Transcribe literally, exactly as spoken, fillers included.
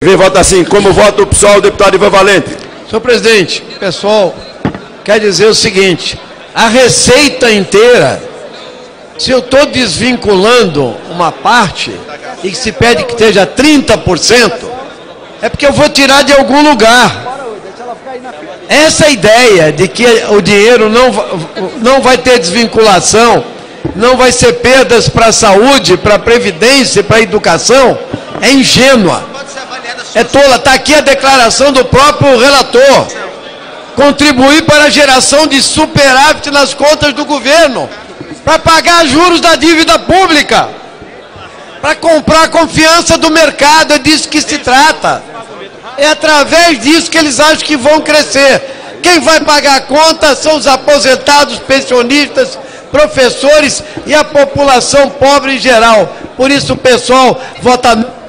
Vem votar assim. Como vota o pessoal, o deputado Ivan Valente? Senhor presidente, pessoal, quer dizer o seguinte, a receita inteira, se eu estou desvinculando uma parte e que se pede que esteja trinta por cento, é porque eu vou tirar de algum lugar. Essa ideia de que o dinheiro não, não vai ter desvinculação, não vai ser perdas para a saúde, para a previdência, para a educação, é ingênua. É tola. Está aqui a declaração do próprio relator. Contribuir para a geração de superávit nas contas do governo, para pagar juros da dívida pública, para comprar a confiança do mercado, é disso que se trata. É através disso que eles acham que vão crescer. Quem vai pagar a conta são os aposentados, pensionistas, professores e a população pobre em geral. Por isso o pessoal vota...